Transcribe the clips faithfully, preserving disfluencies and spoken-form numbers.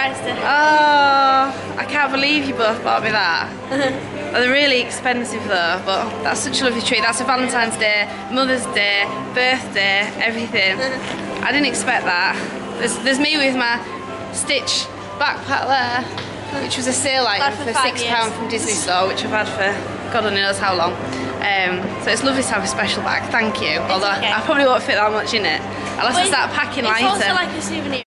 surprised her. Oh, I can't believe you both bought me that. They're really expensive though, but that's such a lovely treat. That's a Valentine's Day, Mother's Day, birthday, everything. I didn't expect that. There's, there's me with my Stitch backpack there, which was a sale item for, for six pounds from Disney Store, which I've had for God only knows how long. Um, so it's lovely to have a special bag, thank you. It's Although okay. I probably won't fit that much in it. I'll have to start packing it's lighter. It's also like a souvenir.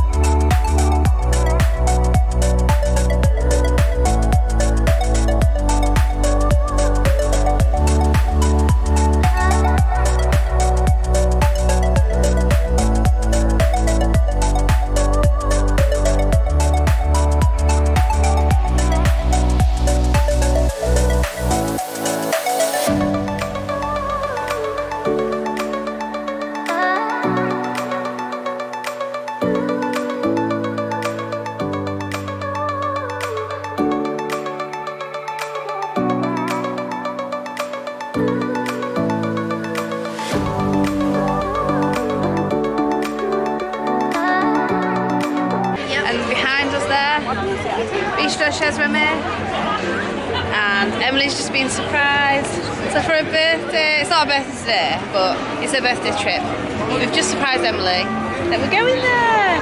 Shares with me, and Emily's just been surprised. So for her birthday, it's not her birthday today, but it's her birthday trip. We've just surprised Emily that we're going there.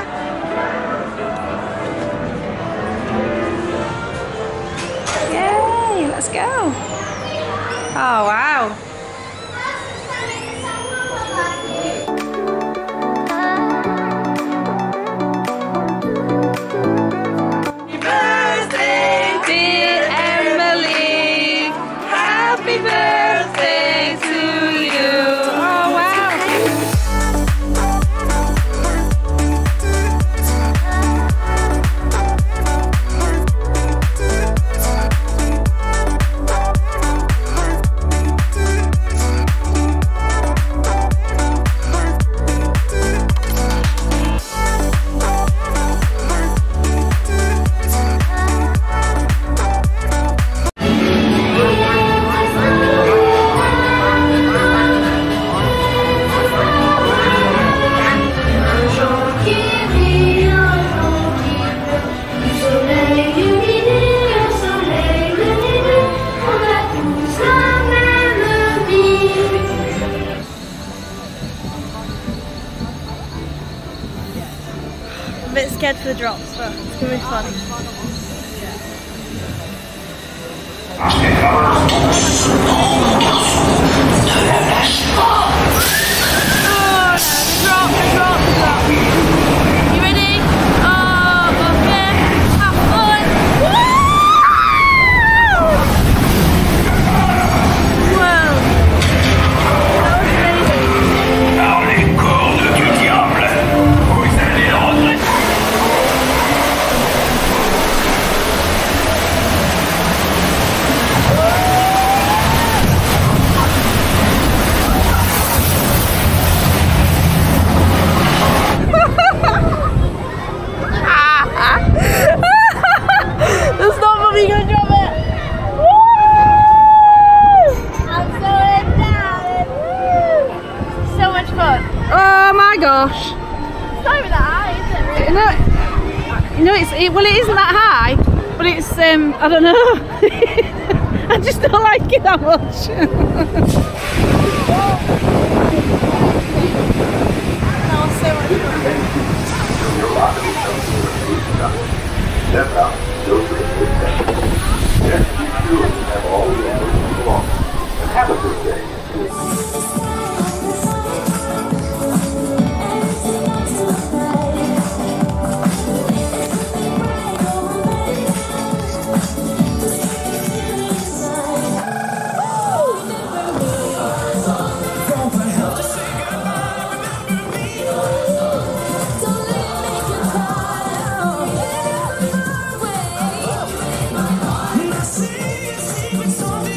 Yay, let's go. Oh wow. I'm a bit scared for the drops, but it's gonna be fun. Oh, no, drop, drop, drop. You ready? Oh, okay. Have fun. Wow. That was amazing. Par les cordes du diable, vous allez regretter. Gosh. It's not even that high, is it? Really? No, you know, it's it, well, it isn't that high, but it's um, I don't know. I just don't like it that much. Have a good day. See, see, it's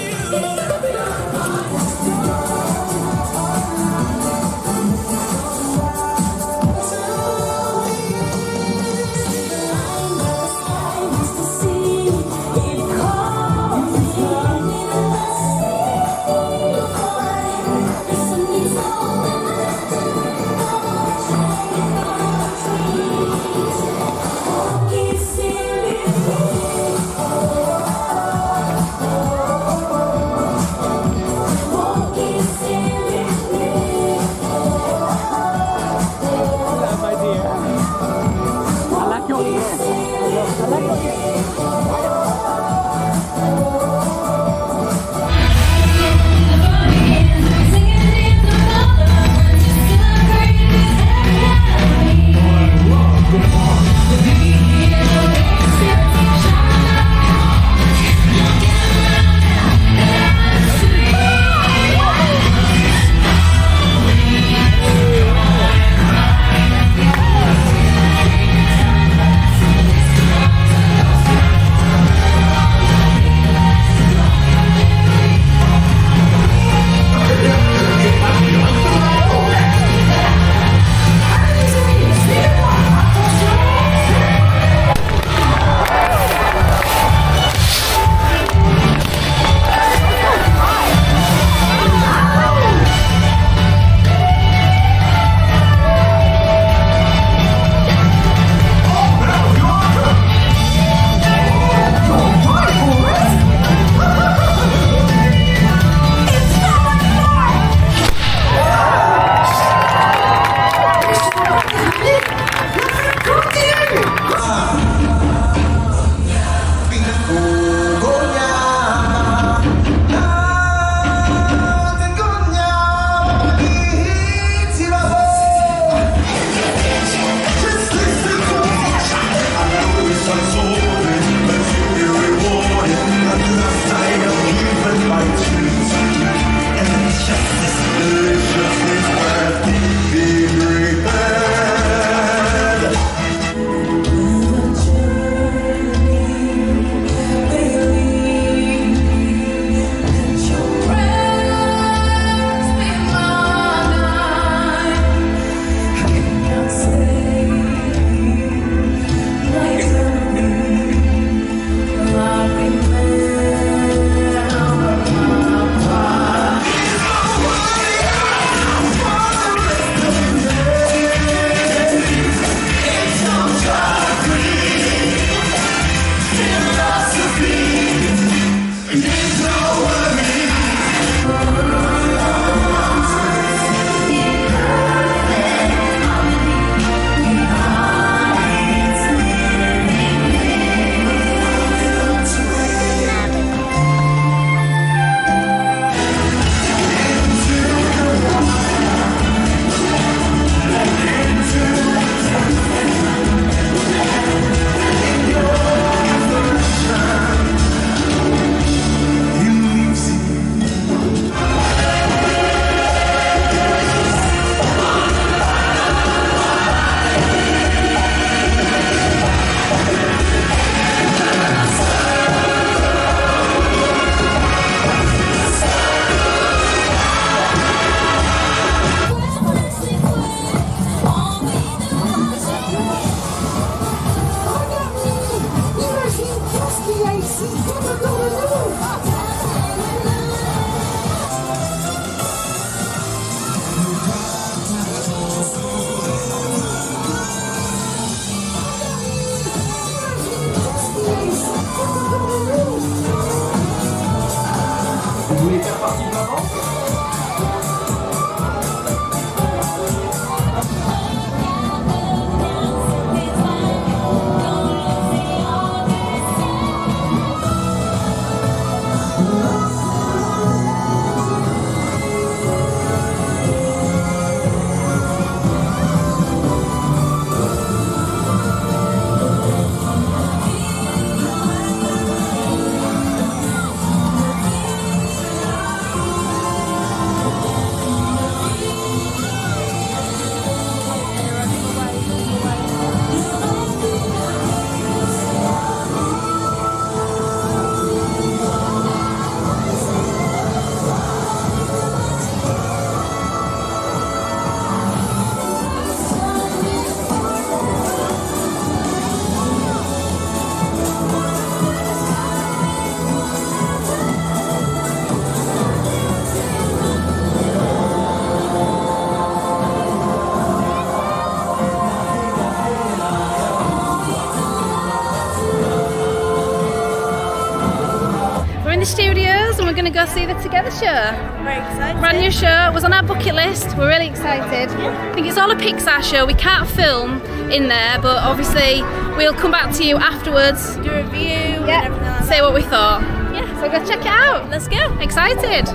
and we're going to go see the Together show. Very excited. Brand new show. It was on our bucket list. We're really excited. I think it's all a Pixar show. We can't film in there, but obviously we'll come back to you afterwards. Do a review Yeah. and everything like Say that. what we thought. Yeah. So go check it out. Let's go. Excited.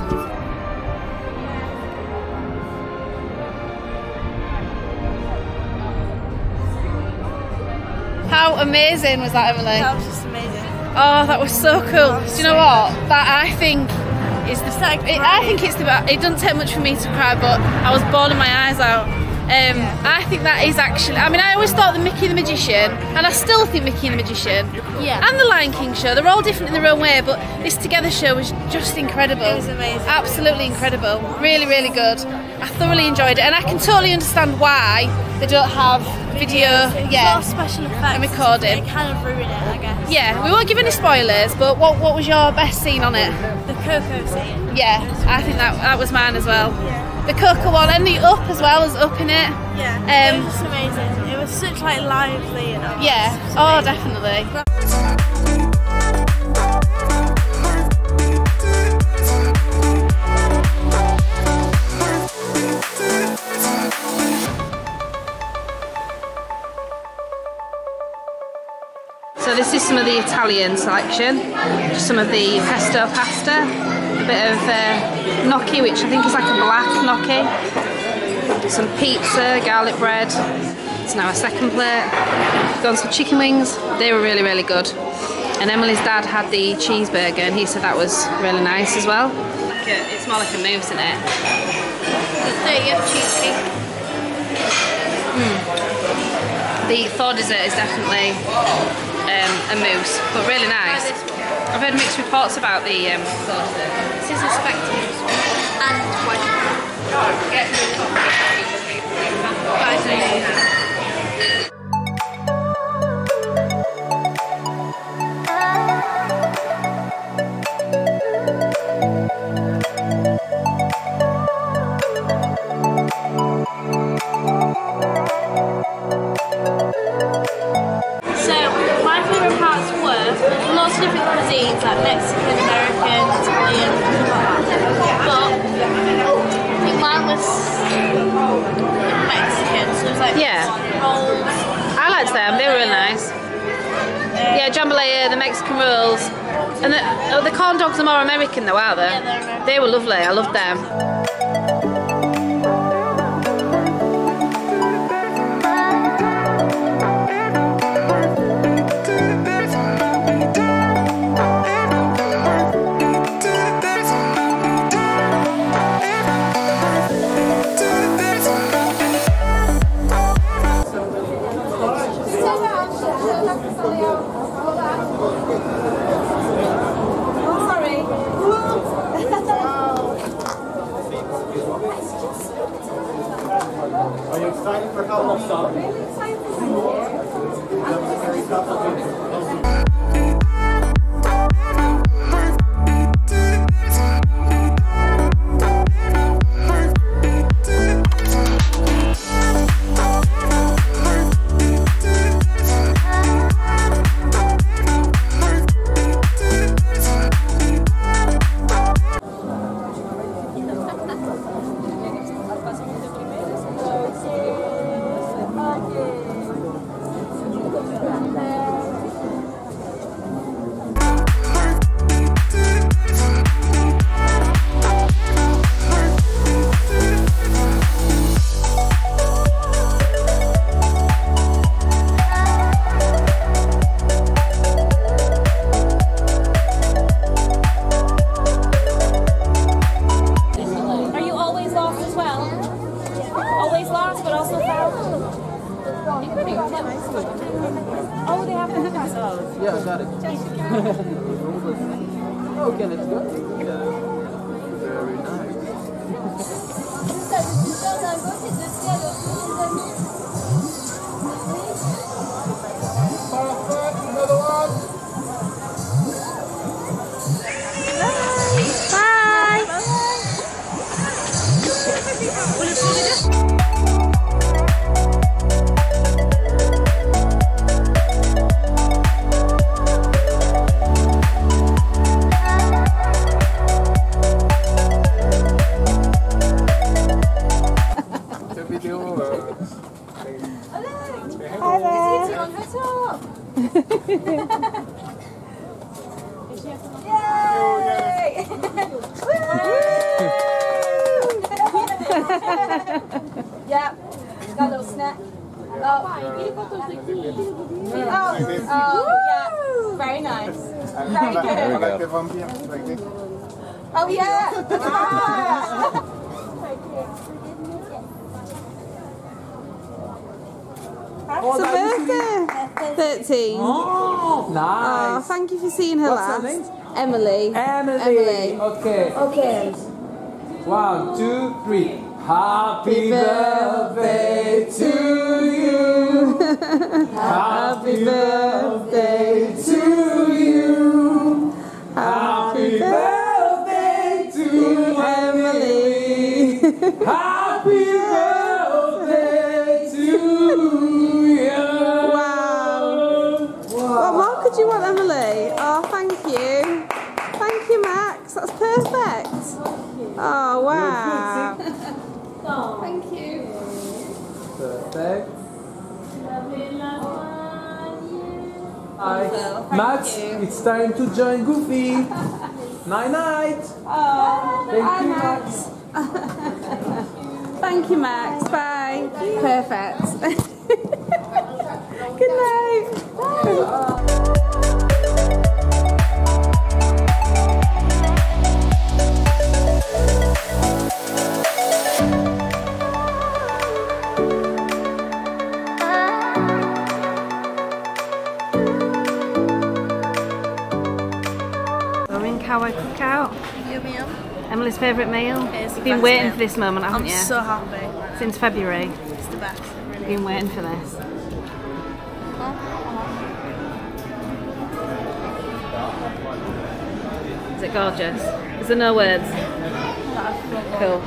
How amazing was that, Emily? That was just amazing. Oh, that was so cool. Oh, Do you know what? That I think is the. Started It, I crying. think it's the. It doesn't take much for me to cry, but I was bawling my eyes out. Um, I think that is actually. I mean, I always thought the Mickey the Magician, and I still think Mickey the Magician, Yeah. and the Lion King show. They're all different in their own way, but this Together show was just incredible. It was amazing. Absolutely incredible. Really, really good. I thoroughly enjoyed it, and I can totally understand why they don't have video. It's Yeah. all special effects. And recording. It kind of ruined it, I guess. Yeah, we won't give any spoilers, but what what was your best scene on it? The Coco scene. Yeah, I think that that was mine as well. Yeah. The Coco one and the Up as well as Up in it. Yeah. Um, it was just amazing. It was such like lively and all. Yeah. It was Oh, amazing. definitely. So this is some of the Italian selection. Just some of the pesto pasta, a bit of uh, gnocchi, which I think is like a black gnocchi. Some pizza, garlic bread. It's now a second plate. Got some chicken wings. They were really, really good. And Emily's dad had the cheeseburger, and he said that was really nice as well. Like a, it's more like a mousse, isn't it? thirtieth cheesecake. The Thor dessert is definitely um, a mousse, but really nice. I've heard mixed reports about the um, Thor dessert. This is a spectacle and white. That is amazing. So, my favourite parts were lots of different cuisines like Mexican, American, Italian, stuff like that. But I think mine was Mexican, so it was like Yeah. rolls. I liked them, they were really nice. Yeah, jambalaya, the Mexican rolls. And the, oh, the corn dogs are more American though, aren't they? Yeah, they're American. They were lovely, I loved them. Are you excited for Halloween? Are you always lost as well? Always lost, but also found? Oh, they have to pass. Yeah, I got it. Okay, let's go. Very nice. Perfect, another one. Yay! Yeah, got a little snack. Oh, oh, oh, yeah, very nice. Very good. I like the vampire, like this. Oh, yeah. Ah. It's a birthday. thirteen. Oh, nice. Oh, thank you for seeing her What's her last. name? Emily. Emily. Emily. Okay. Okay. One, two, three. Happy birthday to you. Happy birthday to you. Happy birthday to Emily. Happy birthday to you. Wow. What more could you want, Emily? Oh, thank you. Thank you, Max. That's perfect. Oh, wow. Thank you. Perfect. Hi. Max, it's time to join Goofy. Night night. Oh, Thank hi, you, Max. Thank you, Max. Bye. Perfect. Good night. Cowboy cookout. Yum yum. Emily's favourite meal. It's the You've been best waiting meal. for this moment, haven't I'm you? so happy. Since February. It's the best. You've been waiting for this. Is it gorgeous? Is there no words? Cool.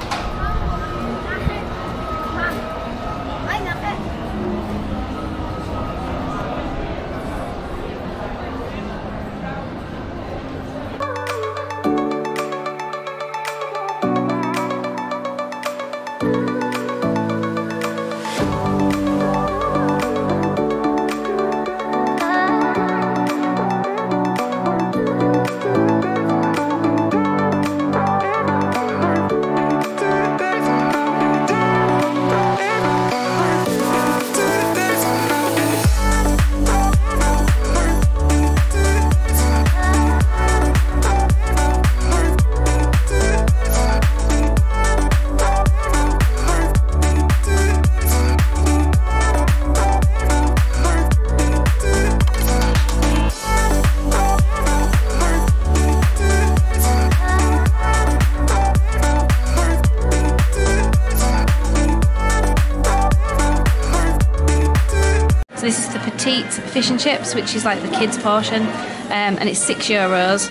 So this is the petite fish and chips, which is like the kids' portion, um, and it's six euros.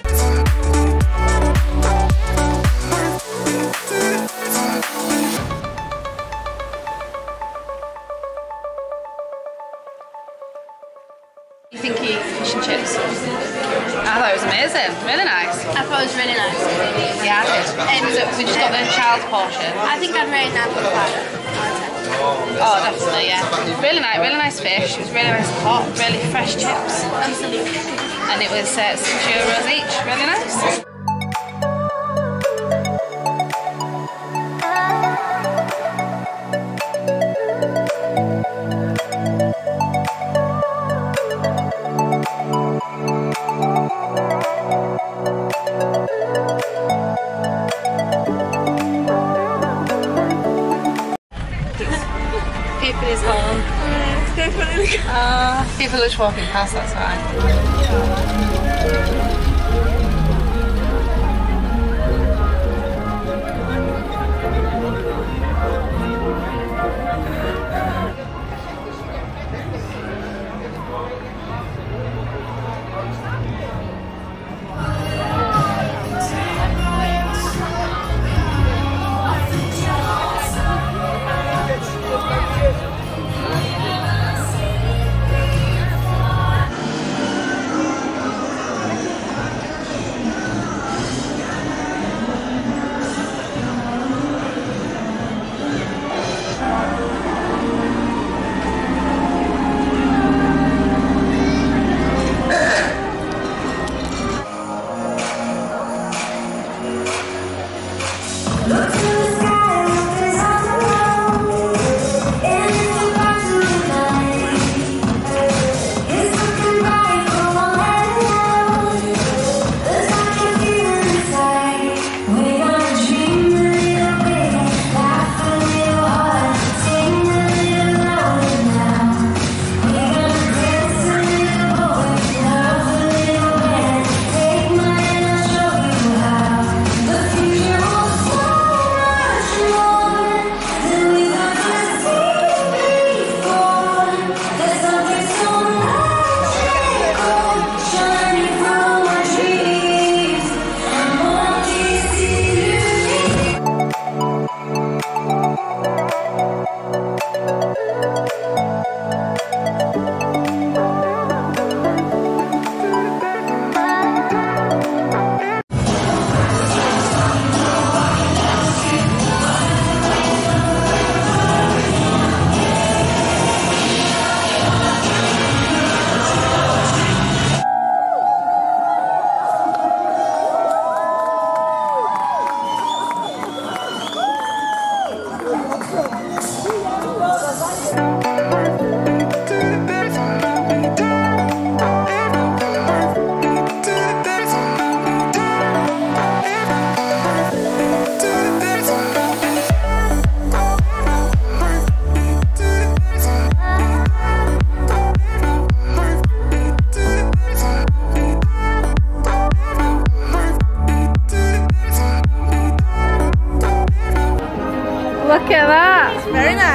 You think you eat fish and chips? I thought it was amazing, really nice. I thought it was really nice. Yeah, I did. Um, So we just got the child's portion. I think I'd rate nine point five. Oh, definitely, yeah. Really nice, really nice fish. It was really nice hot, really fresh chips. Absolutely. And it was uh, six euros each. Really nice. People is home. Uh, people are just walking past, that's fine.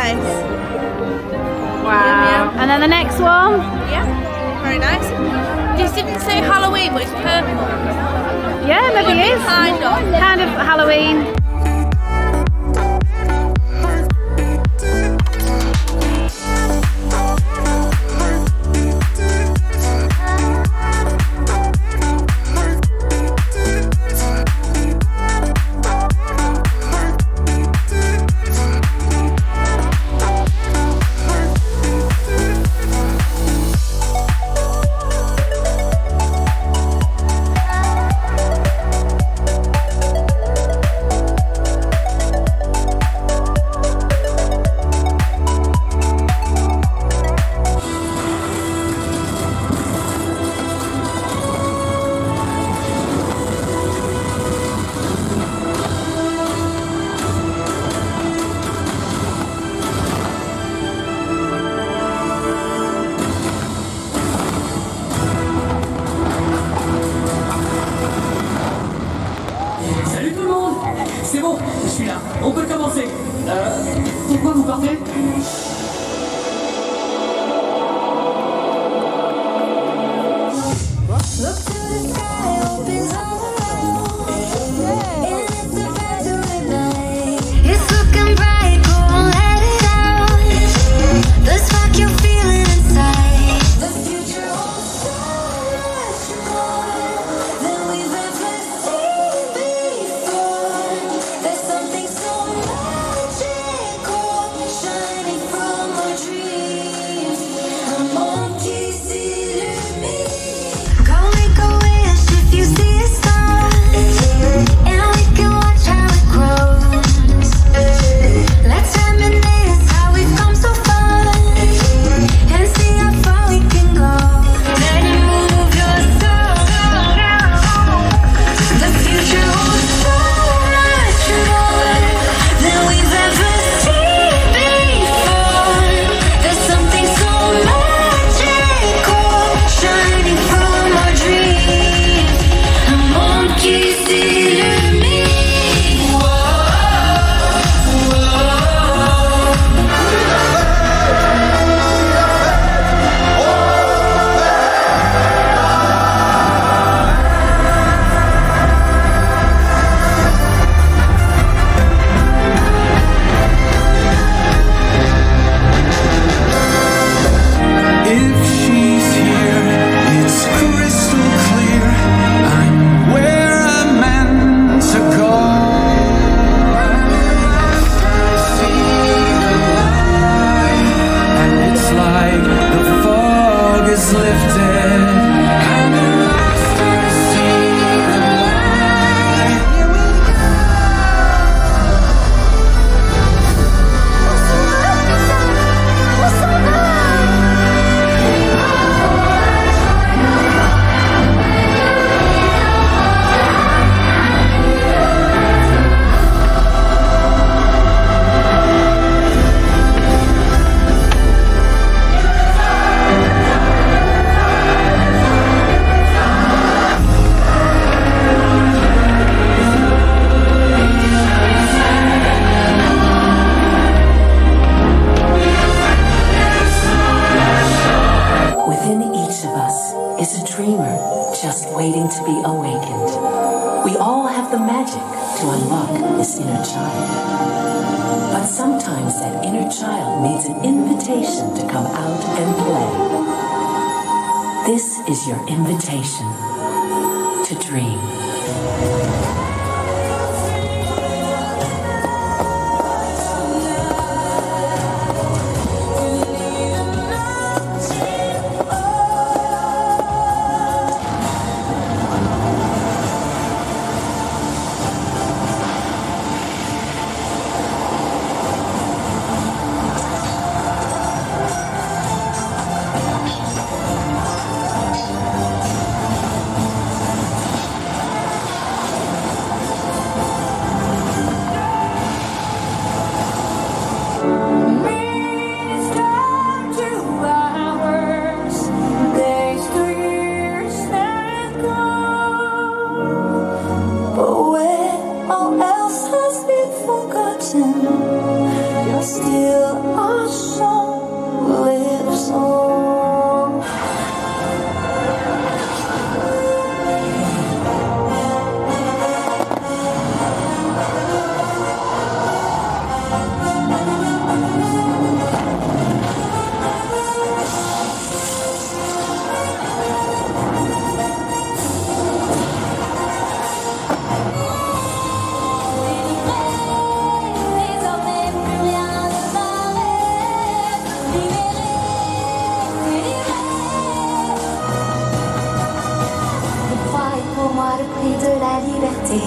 nice. Wow. And then the next one. Yeah, very nice. This didn't say Halloween, but it's purple. Yeah, maybe it is. Kind of. Kind of Halloween. C'est bon, je suis là. On peut commencer. Euh, pourquoi vous partez? waiting to be awakened. We all have the magic to unlock this inner child. But sometimes that inner child needs an invitation to come out and play. This is your invitation to dream. Offre-moi le prix de la liberté.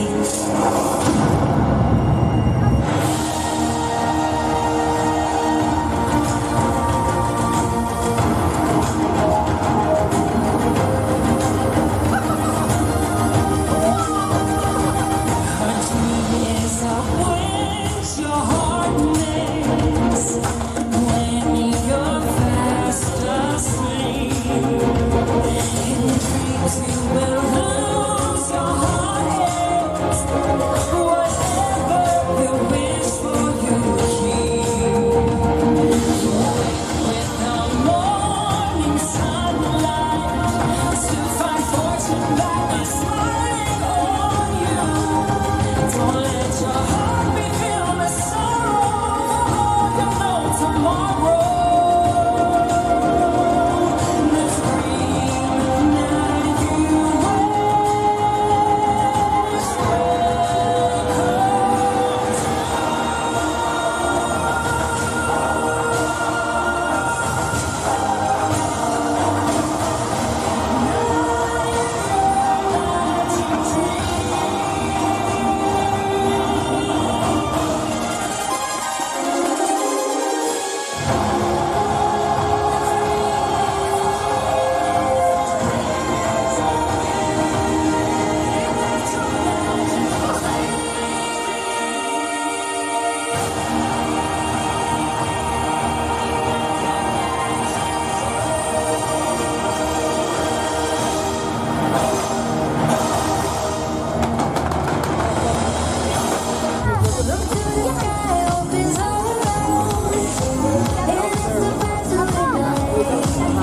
Look to your sky.